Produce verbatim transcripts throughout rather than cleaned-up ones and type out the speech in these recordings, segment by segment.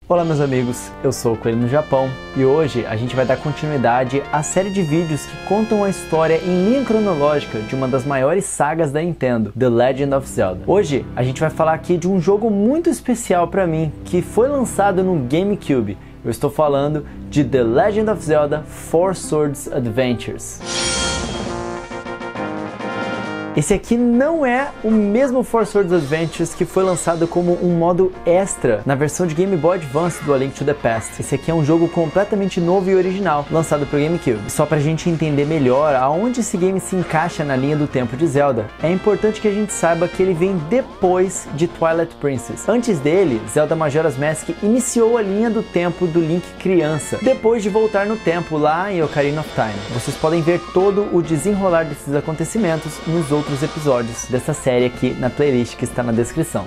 Olá meus amigos, eu sou o Coelho no Japão e hoje a gente vai dar continuidade à série de vídeos que contam a história em linha cronológica de uma das maiores sagas da Nintendo, The Legend of Zelda. Hoje a gente vai falar aqui de um jogo muito especial para mim, que foi lançado no GameCube. Eu estou falando de The Legend of Zelda Four Swords Adventures. Esse aqui não é o mesmo Four Swords Adventures que foi lançado como um modo extra na versão de Game Boy Advance do A Link to the Past. Esse aqui é um jogo completamente novo e original, lançado para o GameCube. Só pra gente entender melhor aonde esse game se encaixa na linha do tempo de Zelda, é importante que a gente saiba que ele vem depois de Twilight Princess. Antes dele, Zelda Majora's Mask iniciou a linha do tempo do Link criança, depois de voltar no tempo lá em Ocarina of Time. Vocês podem ver todo o desenrolar desses acontecimentos nos outros outros episódios dessa série aqui na playlist que está na descrição.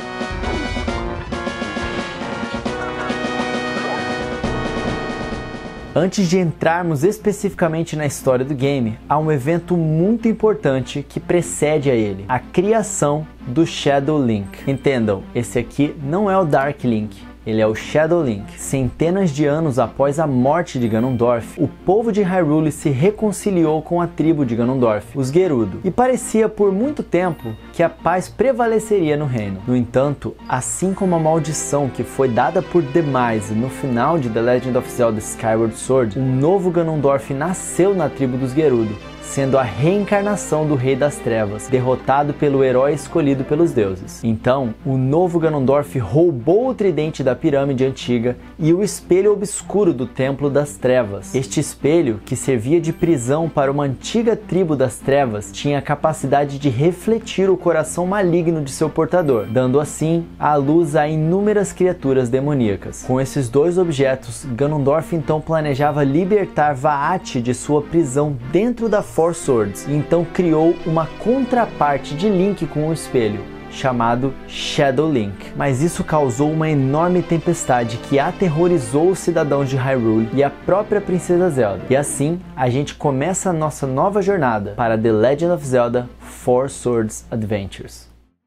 Antes de entrarmos especificamente na história do game, há um evento muito importante que precede a ele, a criação do Shadow Link. Entendam, esse aqui não é o Dark Link. Ele é o Shadow Link. Centenas de anos após a morte de Ganondorf, o povo de Hyrule se reconciliou com a tribo de Ganondorf, os Gerudo, e parecia por muito tempo que a paz prevaleceria no reino. No entanto, assim como a maldição que foi dada por Demise no final de The Legend of Zelda Skyward Sword, um novo Ganondorf nasceu na tribo dos Gerudo, sendo a reencarnação do Rei das Trevas, derrotado pelo herói escolhido pelos deuses. Então, o novo Ganondorf roubou o tridente da pirâmide antiga e o espelho obscuro do Templo das Trevas. Este espelho, que servia de prisão para uma antiga tribo das trevas, tinha a capacidade de refletir o coração maligno de seu portador, dando assim à luz a inúmeras criaturas demoníacas. Com esses dois objetos, Ganondorf então planejava libertar Vaat de sua prisão dentro da Four Swords, e então criou uma contraparte de Link com o espelho, chamado Shadow Link. Mas isso causou uma enorme tempestade que aterrorizou os cidadãos de Hyrule e a própria Princesa Zelda. E assim, a gente começa a nossa nova jornada para The Legend of Zelda Four Swords Adventures.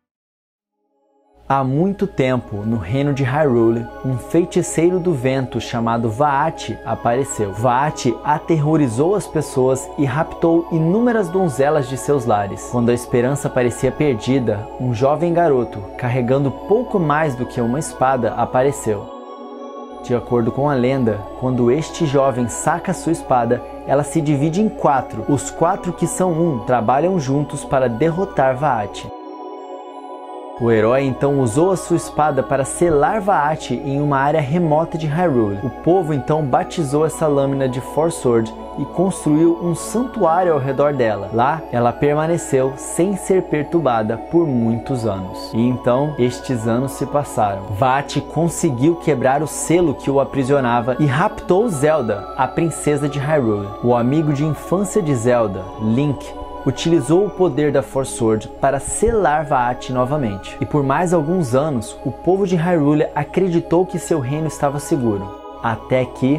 Há muito tempo, no reino de Hyrule, um feiticeiro do vento chamado Vaat apareceu. Vaat aterrorizou as pessoas e raptou inúmeras donzelas de seus lares. Quando a esperança parecia perdida, um jovem garoto, carregando pouco mais do que uma espada, apareceu. De acordo com a lenda, quando este jovem saca sua espada, ela se divide em quatro. Os quatro que são um trabalham juntos para derrotar Vaat. O herói então usou a sua espada para selar Vaat em uma área remota de Hyrule. O povo então batizou essa lâmina de Four Sword e construiu um santuário ao redor dela. Lá, ela permaneceu sem ser perturbada por muitos anos. E então, estes anos se passaram. Vaat conseguiu quebrar o selo que o aprisionava e raptou Zelda, a princesa de Hyrule. O amigo de infância de Zelda, Link, utilizou o poder da Four Sword para selar Vaat novamente. E por mais alguns anos, o povo de Hyrule acreditou que seu reino estava seguro. Até que,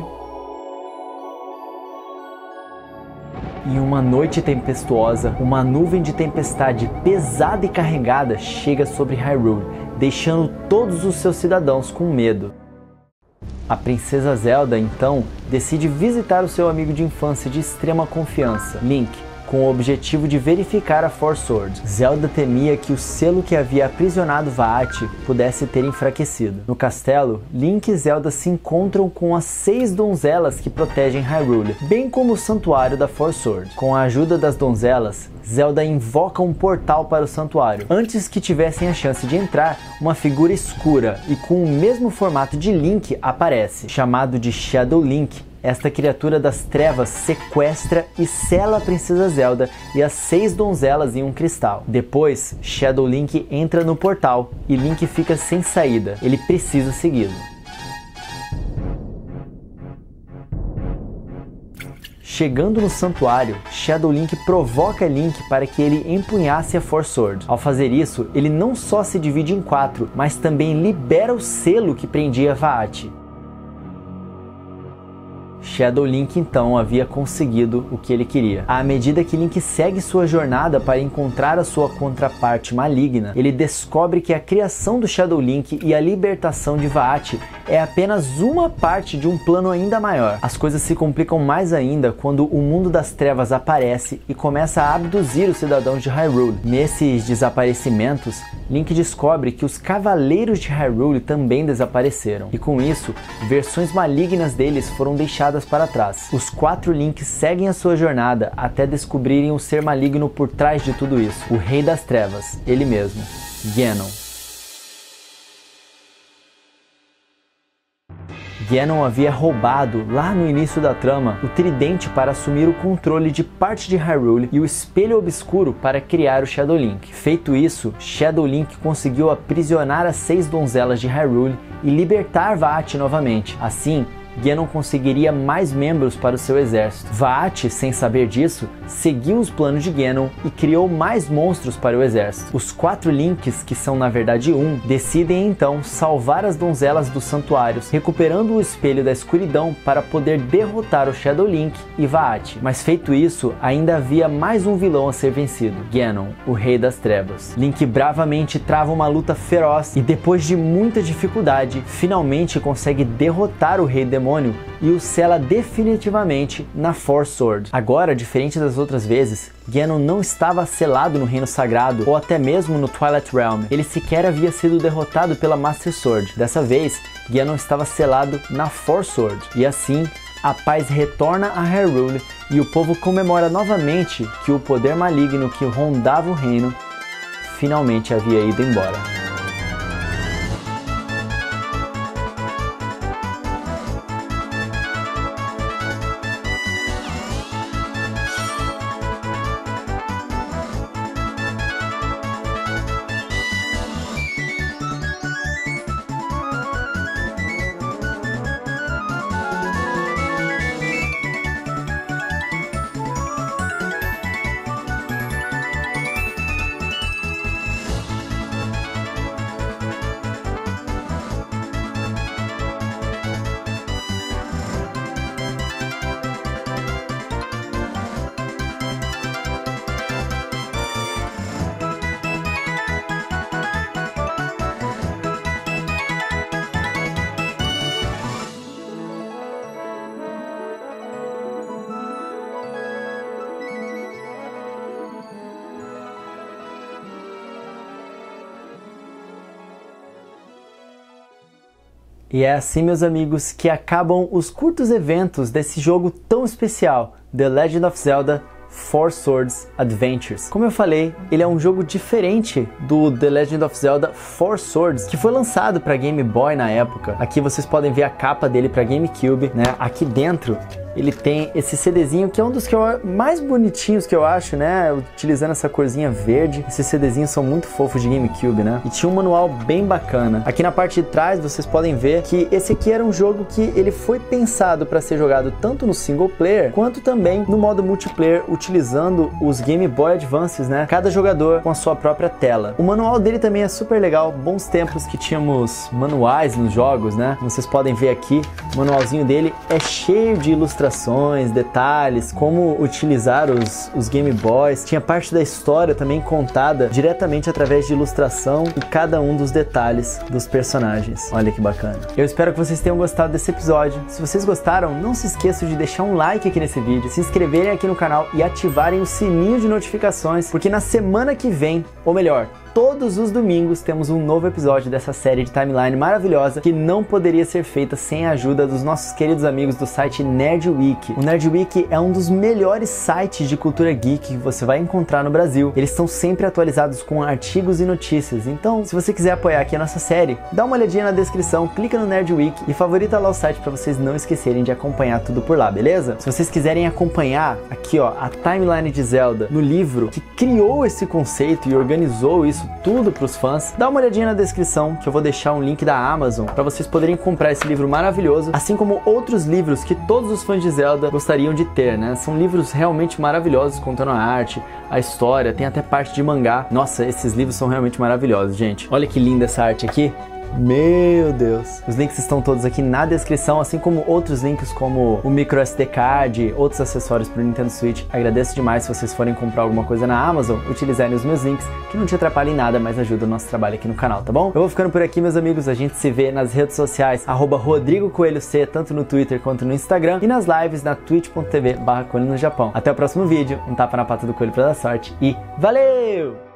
em uma noite tempestuosa, uma nuvem de tempestade pesada e carregada chega sobre Hyrule, deixando todos os seus cidadãos com medo. A princesa Zelda, então, decide visitar o seu amigo de infância de extrema confiança, Link, com o objetivo de verificar a Four Swords. Zelda temia que o selo que havia aprisionado Vaat pudesse ter enfraquecido. No castelo, Link e Zelda se encontram com as seis donzelas que protegem Hyrule, bem como o santuário da Four Swords. Com a ajuda das donzelas, Zelda invoca um portal para o santuário. Antes que tivessem a chance de entrar, uma figura escura e com o mesmo formato de Link aparece. Chamado de Shadow Link, esta criatura das trevas sequestra e sela a princesa Zelda e as seis donzelas em um cristal. Depois, Shadow Link entra no portal e Link fica sem saída. Ele precisa segui-lo. Chegando no santuário, Shadow Link provoca Link para que ele empunhasse a Four Sword. Ao fazer isso, ele não só se divide em quatro, mas também libera o selo que prendia Vaat. Shadow Link então havia conseguido o que ele queria. À medida que Link segue sua jornada para encontrar a sua contraparte maligna, ele descobre que a criação do Shadow Link e a libertação de Vaat é apenas uma parte de um plano ainda maior. As coisas se complicam mais ainda quando o mundo das trevas aparece e começa a abduzir os cidadãos de Hyrule. Nesses desaparecimentos, Link descobre que os Cavaleiros de Hyrule também desapareceram, e com isso, versões malignas deles foram deixadas para trás. Os quatro Links seguem a sua jornada até descobrirem o ser maligno por trás de tudo isso, o Rei das Trevas, ele mesmo, Ganon. Ganon havia roubado, lá no início da trama, o tridente para assumir o controle de parte de Hyrule e o espelho obscuro para criar o Shadow Link. Feito isso, Shadow Link conseguiu aprisionar as seis donzelas de Hyrule e libertar Vaat novamente. Assim, Ganon conseguiria mais membros para o seu exército. Vaat, sem saber disso, seguiu os planos de Ganon e criou mais monstros para o exército. Os quatro Links, que são na verdade um, decidem então salvar as donzelas dos santuários, recuperando o espelho da escuridão para poder derrotar o Shadow Link e Vaat. Mas feito isso, ainda havia mais um vilão a ser vencido, Ganon, o Rei das Trevas. Link bravamente trava uma luta feroz e depois de muita dificuldade, finalmente consegue derrotar o Rei Demônio e o sela definitivamente na Four Swords. Agora, diferente das outras vezes, Ganon não estava selado no Reino Sagrado ou até mesmo no Twilight Realm. Ele sequer havia sido derrotado pela Master Sword. Dessa vez, Ganon estava selado na Four Swords. E assim, a paz retorna a Hyrule e o povo comemora novamente que o poder maligno que rondava o reino finalmente havia ido embora. E é assim, meus amigos, que acabam os curtos eventos desse jogo tão especial, The Legend of Zelda Four Swords Adventures. Como eu falei, ele é um jogo diferente do The Legend of Zelda Four Swords, que foi lançado para Game Boy na época. Aqui vocês podem ver a capa dele para GameCube, né? Aqui dentro ele tem esse CDzinho que é um dos que eu, mais bonitinhos que eu acho, né? Utilizando essa corzinha verde. Esses CDzinhos são muito fofos de GameCube, né? E tinha um manual bem bacana. Aqui na parte de trás vocês podem ver que esse aqui era um jogo que ele foi pensado para ser jogado tanto no single player quanto também no modo multiplayer, utilizando os Game Boy Advances, né? Cada jogador com a sua própria tela. O manual dele também é super legal. Bons tempos que tínhamos manuais nos jogos, né? Como vocês podem ver aqui, o manualzinho dele é cheio de ilustrações, detalhes, como utilizar os, os Game Boys. Tinha parte da história também contada diretamente através de ilustração e cada um dos detalhes dos personagens. Olha que bacana. Eu espero que vocês tenham gostado desse episódio. Se vocês gostaram, não se esqueçam de deixar um like aqui nesse vídeo, se inscreverem aqui no canal e ativarem o sininho de notificações, porque na semana que vem, ou melhor, todos os domingos temos um novo episódio dessa série de timeline maravilhosa que não poderia ser feita sem a ajuda dos nossos queridos amigos do site Nerdwiki. O Nerdwiki é um dos melhores sites de cultura geek que você vai encontrar no Brasil. Eles estão sempre atualizados com artigos e notícias. Então, se você quiser apoiar aqui a nossa série, dá uma olhadinha na descrição, clica no Nerdwiki e favorita lá o site para vocês não esquecerem de acompanhar tudo por lá, beleza? Se vocês quiserem acompanhar aqui, ó, a timeline de Zelda no livro que criou esse conceito e organizou isso tudo para os fãs, dá uma olhadinha na descrição que eu vou deixar um link da Amazon para vocês poderem comprar esse livro maravilhoso, assim como outros livros que todos os fãs de Zelda gostariam de ter, né? São livros realmente maravilhosos, contando a arte, a história, tem até parte de mangá. Nossa, esses livros são realmente maravilhosos, gente. Olha que linda essa arte aqui. Meu Deus! Os links estão todos aqui na descrição, assim como outros links como o micro S D card, outros acessórios para o Nintendo Switch. Agradeço demais se vocês forem comprar alguma coisa na Amazon, utilizarem os meus links, que não te atrapalhem em nada, mas ajuda o nosso trabalho aqui no canal, tá bom? Eu vou ficando por aqui, meus amigos. A gente se vê nas redes sociais, arroba Rodrigo Coelho C, tanto no Twitter quanto no Instagram, e nas lives na twitch ponto tv barra Coelho no Japão. Até o próximo vídeo, um tapa na pata do coelho pra dar sorte e valeu!